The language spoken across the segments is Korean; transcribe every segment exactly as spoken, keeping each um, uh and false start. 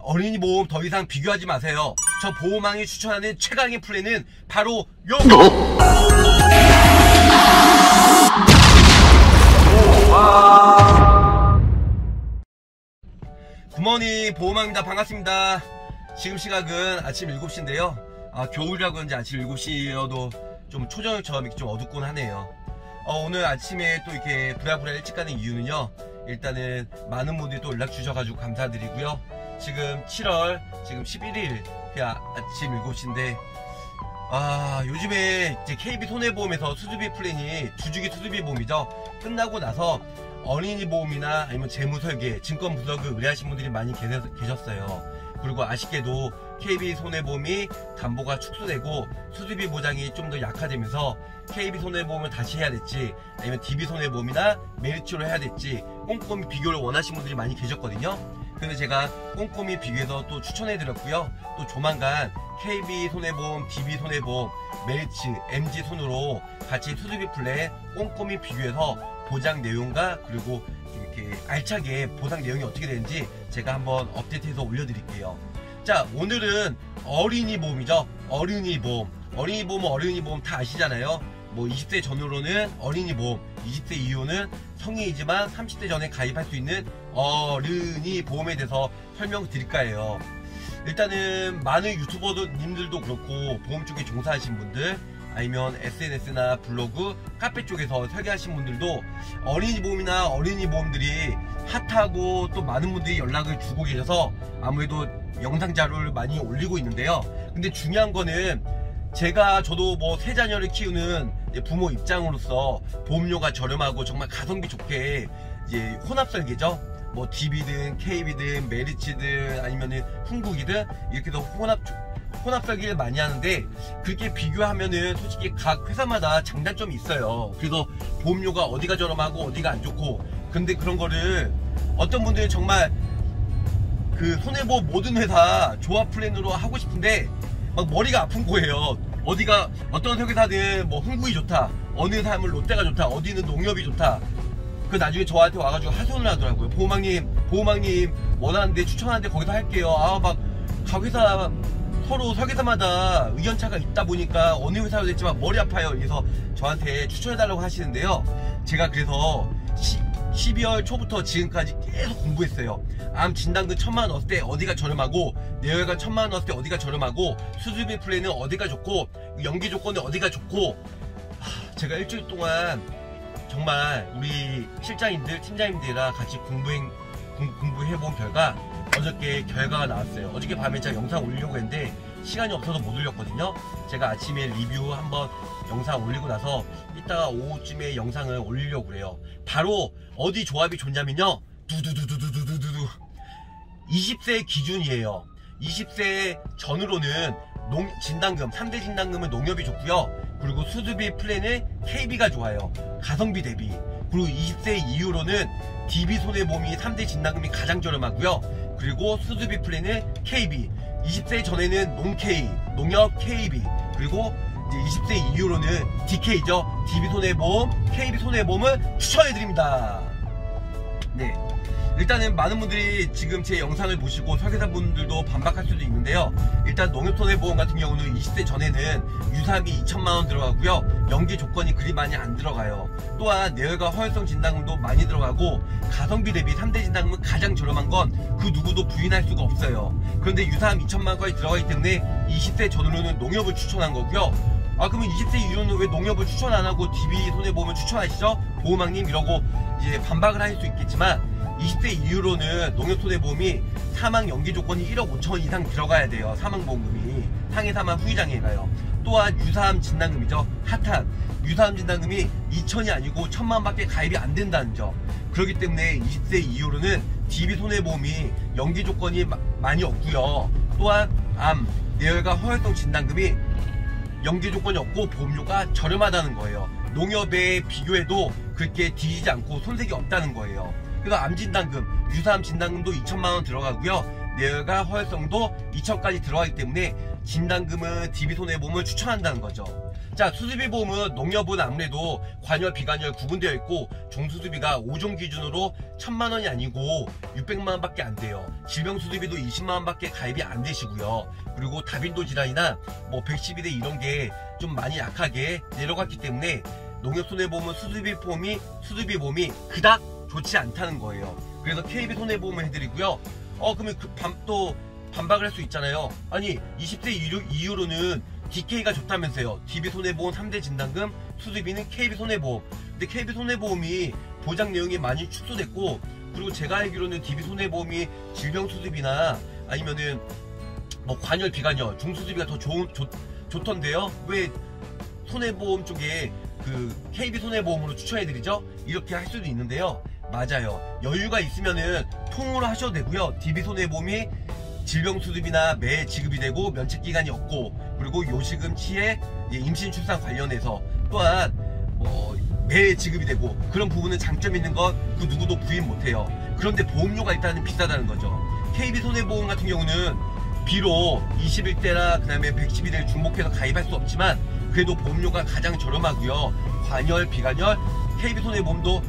어린이 보험 더 이상 비교하지 마세요. 저 보험왕이 추천하는 최강의 플랜은 바로 요 굿모닝 보험왕입니다. 반갑습니다. 지금 시각은 아침 일곱 시인데요 아, 겨울이라 그런지 아침 일곱 시여도 좀 초저녁처럼 이렇게 좀 어둡곤 하네요. 어, 오늘 아침에 또 이렇게 부랴부랴 일찍 가는 이유는요, 일단은 많은 분들이 또 연락 주셔가지고 감사드리고요. 지금 칠월 지금 십일일 아침 일곱 시인데 아, 요즘에 이제 케이비 손해보험에서 수수비 플랜이 주주기 수수비 보험이죠. 끝나고 나서 어린이 보험이나 아니면 재무설계, 증권 분석을 의뢰하신 분들이 많이 계셨어요. 그리고 아쉽게도 케이비 손해보험이 담보가 축소되고 수수비 보장이 좀 더 약화되면서 케이비 손해보험을 다시 해야 될지 아니면 디비 손해보험이나 메리츠로 해야 될지 꼼꼼히 비교를 원하시는 분들이 많이 계셨거든요. 그래서 제가 꼼꼼히 비교해서 또 추천해 드렸고요. 또 조만간 케이비 손해보험, 디비 손해보험, 메리츠, 엠지 손으로 같이 수수비 플랜 꼼꼼히 비교해서 보장 내용과 그리고 이렇게 알차게 보상 내용이 어떻게 되는지 제가 한번 업데이트해서 올려드릴게요. 자, 오늘은 어린이 보험이죠. 어린이 보험. 어린이 보험은 어린이 보험 다 아시잖아요. 뭐 이십 세 전후로는 어린이 보험, 이십 세 이후는 성인이지만 삼십 세 전에 가입할 수 있는 어린이 보험에 대해서 설명드릴까 해요. 일단은 많은 유튜버님들도 그렇고 보험 쪽에 종사하신 분들 아니면 에스엔에스나 블로그, 카페 쪽에서 설계하신 분들도 어린이 보험이나 어린이 보험들이 핫하고 또 많은 분들이 연락을 주고 계셔서 아무래도 영상 자료를 많이 올리고 있는데요. 근데 중요한 거는 제가 저도 뭐 세 자녀를 키우는 부모 입장으로서 보험료가 저렴하고 정말 가성비 좋게 이제 혼합설계죠. 뭐 디비든 케이비든 메리츠든 아니면은 흥국이든 이렇게 해서 혼합 혼합설계를 많이 하는데 그렇게 비교하면은 솔직히 각 회사마다 장단점이 있어요. 그래서 보험료가 어디가 저렴하고 어디가 안 좋고, 근데 그런 거를 어떤 분들은 정말 그 손해보험 모든 회사 조합 플랜으로 하고 싶은데 막 머리가 아픈 거예요. 어디가 어떤 설계사는 뭐 흥국이 좋다, 어느 회사는 롯데가 좋다, 어디는 농협이 좋다. 그 나중에 저한테 와가지고 하소연을 하더라고요. 보험왕님 보험왕님 원하는데 추천하는데 거기서 할게요. 아, 막 각 회사 서로 설계사마다 의견차가 있다 보니까 어느 회사로 됐지만 머리 아파요. 그래서 저한테 추천해달라고 하시는데요. 제가 그래서 십이월 초부터 지금까지 계속 공부했어요. 암 진단금 천만 원 넣었을 때 어디가 저렴하고, 내혈관 천만 원 넣었을 때 어디가 저렴하고, 수수비 플랜은 어디가 좋고, 연기 조건은 어디가 좋고. 하, 제가 일주일 동안 정말 우리 실장님들, 팀장님들이랑 같이 공부해, 공, 공부해본 결과 어저께 결과가 나왔어요. 어저께 밤에 제가 영상 올리려고 했는데 시간이 없어서 못 올렸거든요. 제가 아침에 리뷰 한번 영상 올리고 나서 이따가 오후쯤에 영상을 올리려고 그래요. 바로 어디 조합이 좋냐면요, 두두두두두두두두 이십 세 기준이에요. 이십 세 전후로는 농, 진단금, 삼 대 진단금은 농협이 좋고요. 그리고 수수비 플랜은 케이비가 좋아요. 가성비 대비. 그리고 이십 세 이후로는 디비 손해보험이 삼 대 진단금이 가장 저렴하고요. 그리고 수수비 플랜은 케이비. 이십 세 전에는 농케이, 농협 케이비. 그리고 이제 이십 세 이후로는 디케이죠. 디비 손해보험, 케이비 손해보험을 추천해드립니다. 네. 일단은 많은 분들이 지금 제 영상을 보시고 설계사분들도 반박할 수도 있는데요. 일단 농협손해보험 같은 경우는 이십 세 전에는 유사비 이천만 원 들어가고요. 연기 조건이 그리 많이 안 들어가요. 또한 내혈관 허혈성 진단금도 많이 들어가고, 가성비 대비 삼 대 진단금은 가장 저렴한 건 그 누구도 부인할 수가 없어요. 그런데 유사암 이천만 원까지 들어가기 때문에 이십 세 전후로는 농협을 추천한 거고요. 아, 그러면 이십 세 이후로는 왜 농협을 추천 안 하고 디비 손해보험을 추천하시죠? 보험왕님, 이러고 이제 반박을 할 수 있겠지만, 이십 세 이후로는 농협손해보험이 사망 연기 조건이 일억 오천 원 이상 들어가야 돼요. 사망보험금이 상해 사망 후유장애가요. 또한 유사암 진단금이죠. 핫한 유사암 진단금이 이천이 아니고 천만 원밖에 가입이 안 된다는 점. 그렇기 때문에 이십 세 이후로는 디비 손해보험이 연기 조건이 마, 많이 없고요. 또한 암, 내혈관 허혈성 진단금이 연기 조건이 없고 보험료가 저렴하다는 거예요. 농협에 비교해도 그렇게 뒤지지 않고 손색이 없다는 거예요. 그래서 암 진단금, 유사암 진단금도 이천만 원 들어가고요. 내열과 허혈성도 이천까지 들어가기 때문에 진단금은 디비손해보험을 추천한다는 거죠. 자, 수수비 보험은 농협은 아무래도 관열, 비관열 구분되어 있고 종수수비가 오 종 기준으로 천만 원이 아니고 육백만 원밖에 안 돼요. 질병 수수비도 이십만 원밖에 가입이 안 되시고요. 그리고 다빈도 질환이나 뭐 백십이 대 이런 게 좀 많이 약하게 내려갔기 때문에 농협 손해보험은 수수비 보험이 수수비 보험이 그닥 좋지 않다는 거예요. 그래서 케이비 손해보험을 해드리고요. 어 그러면 그 밤 또 반박을 할 수 있잖아요. 아니 이십 세 이후, 이후로는 디케이가 좋다면서요. 디비손해보험 삼 대 진단금, 수수비는 케이비손해보험. 근데 케이비손해보험이 보장 내용이 많이 축소됐고, 그리고 제가 알기로는 디비손해보험이 질병 수수비나 아니면은 뭐 관열, 비관열, 중수수비가 더 좋은, 좋, 좋던데요. 왜 손해보험 쪽에 그 케이비손해보험으로 추천해드리죠? 이렇게 할 수도 있는데요. 맞아요. 여유가 있으면은 통으로 하셔도 되고요. 디비손해보험이 질병 수수비나 매 지급이 되고 면책기간이 없고, 그리고 요식음, 치해, 임신 출산 관련해서 또한 뭐 매 지급이 되고 그런 부분은 장점 있는 건 그 누구도 부인 못해요. 그런데 보험료가 일단은 비싸다는 거죠. 케이비손해보험 같은 경우는 비록 이십일 대나 그 다음에 백십이 대를 중복해서 가입할 수 없지만 그래도 보험료가 가장 저렴하고요. 관열, 비관열, 케이비손해보험도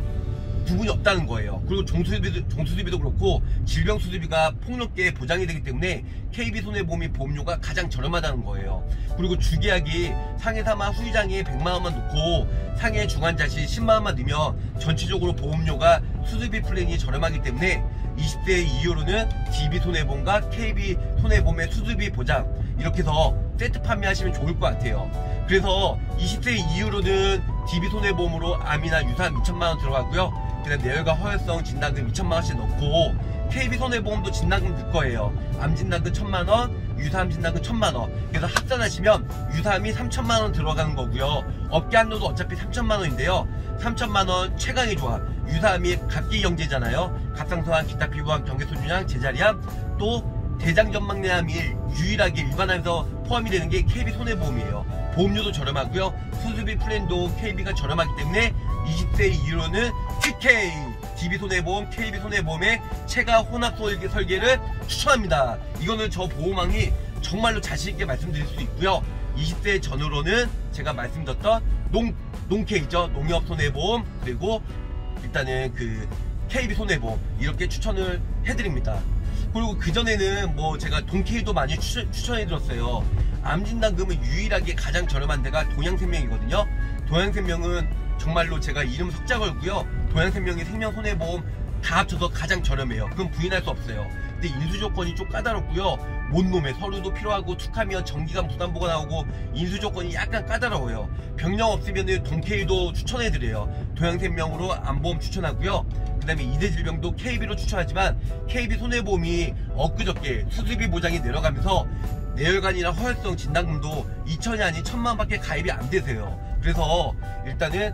구분이 없다는 거예요. 그리고 종수수비도, 종수수비도 그렇고 질병 수수비가 폭넓게 보장이 되기 때문에 케이비손해보험이 보험료가 가장 저렴하다는 거예요. 그리고 주계약이 상해 사망 후유장애 백만 원만 넣고 상해 중환자시 십만 원만 넣으면 전체적으로 보험료가 수수비 플랜이 저렴하기 때문에 이십 대 이후로는 디비손해보험과 케이비손해보험의 수수비 보장 이렇게 해서 세트 판매하시면 좋을 것 같아요. 그래서 이십 세 이후로는 디비손해보험으로 암이나 유사암 이천만 원 들어가고요. 그 다음 내열과 허혈성 진단금 이천만 원씩 넣고 케이비손해보험도 진단금 넣을 거예요. 암 진단금 천만 원, 유사암 진단금 천만 원. 그래서 합산하시면 유사암이 삼천만 원 들어가는 거고요. 업계 한도도 어차피 삼천만 원인데요. 삼천만 원 최강의 조합. 유사암이 갑기경제잖아요. 갑상선암, 기타 피부암, 경계소중암, 제자리암, 또 대장전막내암이 유일하게 일반암에서 포함이 되는 게 케이비손해보험이에요. 보험료도 저렴하고요. 수수비 플랜도 케이비가 저렴하기 때문에 이십 세 이후로는 티케이 디비손해보험, 케이비손해보험의 체가 혼합 설계를 추천합니다. 이거는 저 보험왕이 정말로 자신있게 말씀드릴 수 있고요. 이십 세 전후로는 제가 말씀드렸던 농, 농케이죠. 농협손해보험, 그리고 일단은 그 케이비손해보험 이렇게 추천을 해드립니다. 그리고 그전에는 뭐 제가 동케이도 많이 추천, 추천해드렸어요. 암진단금은 유일하게 가장 저렴한 데가 동양생명이거든요. 동양생명은 정말로 제가 이름 석자 걸고요. 동양생명이 생명손해보험 다 합쳐서 가장 저렴해요. 그건 부인할 수 없어요. 근데 인수조건이 좀 까다롭고요. 못놈에 서류도 필요하고 툭하면 정기간 부담보가 나오고 인수조건이 약간 까다로워요. 병력 없으면 동케이도 추천해드려요. 동양생명으로 암보험 추천하고요. 그 다음에 이대질병도 케이비로 추천하지만 케이비손해보험이 엊그저께 수수비 보장이 내려가면서 내열관이나 허혈성 진단금도 이천이 아닌 천만 원밖에 가입이 안 되세요. 그래서 일단은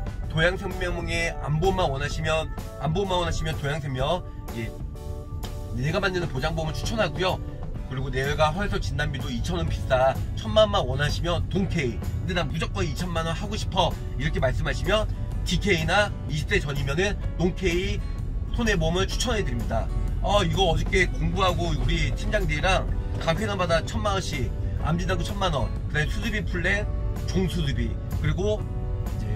동양생명의 암보험만 원하시면 암보험만 원하시면 동양생명 예, 내가 만드는 보장보험을 추천하고요. 그리고 내열과 허혈성 진단비도 이천 원 비싸 천만 원만 원하시면 동케이, 근데 난 무조건 이천만 원 하고 싶어 이렇게 말씀하시면 디케이나 이십 대 전이면은 농케이 손해보험을 추천해드립니다. 어 이거 어저께 공부하고 우리 팀장들이랑 각 회사마다 천만 원씩 암진단금 천만 원, 그 다음에 수수비 플랜, 종수수비, 그리고 이제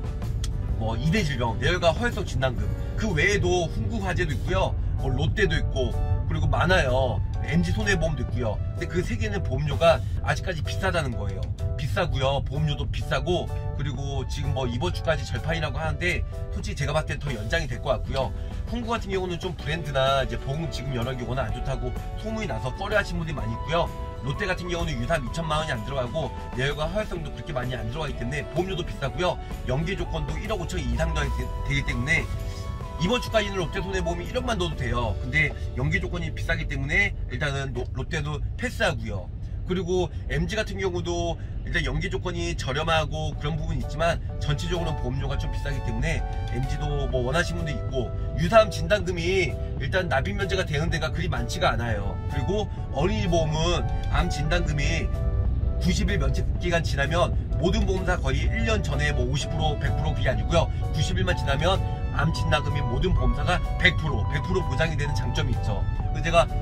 뭐 이대질병, 내열과 허혈성 진단금, 그 외에도 훈구화재도 있고요. 뭐 롯데도 있고 그리고 많아요. 엠지손해보험도 있고요. 근데 그 세 개는 보험료가 아직까지 비싸다는 거예요. 비싸고요. 보험료도 비싸고, 그리고 지금 뭐 이번 주까지 절판이라고 하는데 솔직히 제가 봤을 때 더 연장이 될 것 같고요. 훈구 같은 경우는 좀 브랜드나 이제 보험 지금 여력이 워낙 안 좋다고 소문이 나서 꺼려하시는 분들이 많이 있고요. 롯데 같은 경우는 유사암 이천만 원이 안 들어가고 내열과 허혈성도 그렇게 많이 안 들어가기 때문에 보험료도 비싸고요. 연계 조건도 일억 오천 이상 되기 때문에 이번 주까지는 롯데손해보험이 일억만 넣어도 돼요. 근데 연계 조건이 비싸기 때문에 일단은 롯데도 패스하고요. 그리고 엠지 같은 경우도 일단 연계 조건이 저렴하고 그런 부분이 있지만 전체적으로 보험료가 좀 비싸기 때문에 엠지도 뭐 원하시는 분도 있고, 유사암 진단금이 일단 납입 면제가 되는 데가 그리 많지가 않아요. 그리고 어린이 보험은 암 진단금이 구십 일 면책기간 지나면 모든 보험사 거의 일 년 전에 뭐 오십 퍼센트 백 퍼센트 그게 아니고요. 구십 일만 지나면 암 진단금이 모든 보험사가 백 퍼센트 백 퍼센트 보장이 되는 장점이 있죠. 그래서 제가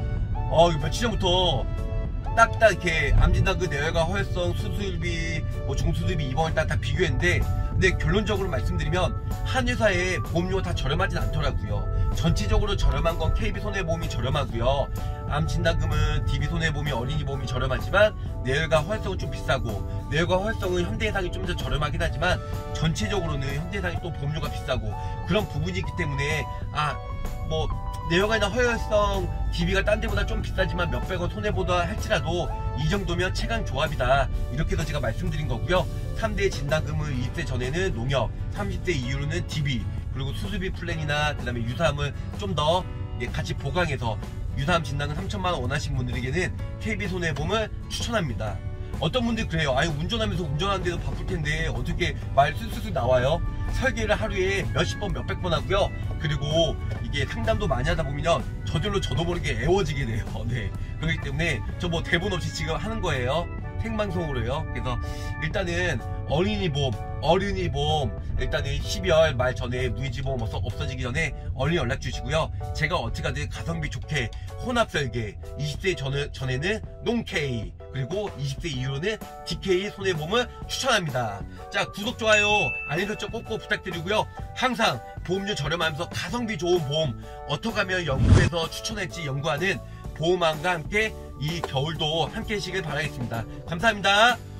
어 며칠 전부터 딱딱 이렇게 암진단 그 내외과 허혈성 수술비 뭐 종수술비 입원을 딱 다 비교했는데, 근데 결론적으로 말씀드리면 한 회사의 보험료가 다 저렴하진 않더라고요. 전체적으로 저렴한 건 케이비 손해보험이 저렴하고요. 암진단금은 디비 손해보험이 어린이 보험이 저렴하지만 내외과 허혈성은 좀 비싸고, 내외과 허혈성은 현대해상이 좀 더 저렴하긴 하지만 전체적으로는 현대해상이 또 보험료가 비싸고 그런 부분이 있기 때문에 아 뭐 내외과나 허혈성 디비가 딴 데보다 좀 비싸지만 몇백원 손해보다 할지라도 이 정도면 최강 조합이다, 이렇게 해서 제가 말씀드린 거고요. 삼 대 진단금은 이십 대 전에는 농협, 삼십 대 이후로는 디비, 그리고 수술비 플랜이나 그 다음에 유사암을 좀 더 같이 보강해서 유사암 진단금 삼천만 원 원하신 분들에게는 케이비 손해보험을 추천합니다. 어떤 분들이 그래요. 아니 운전하면서 운전하는데도 바쁠 텐데 어떻게 말 쑥쑥 나와요? 설계를 하루에 몇십 번 몇백 번 하고요. 그리고 이게 상담도 많이 하다 보면 저절로 저도 모르게 애워지게 돼요. 네, 그렇기 때문에 저 뭐 대본 없이 지금 하는 거예요. 생방송으로요. 그래서 일단은 어린이 보험, 어린이 보험 일단은 십이월 말 전에 무이지 보험 없어지기 전에 얼른 연락 주시고요. 제가 어떻게 하든 가성비 좋게 혼합 설계, 이십 대 전, 전에는 농케이, 그리고 이십 대 이후로는 디케이 손해보험을 추천합니다. 자, 구독, 좋아요, 알림 설정 꼭꼭 부탁드리고요. 항상 보험료 저렴하면서 가성비 좋은 보험 어떻게 하면 연구해서 추천할지 연구하는 보험왕과 함께 이 겨울도 함께 하시길 바라겠습니다. 감사합니다.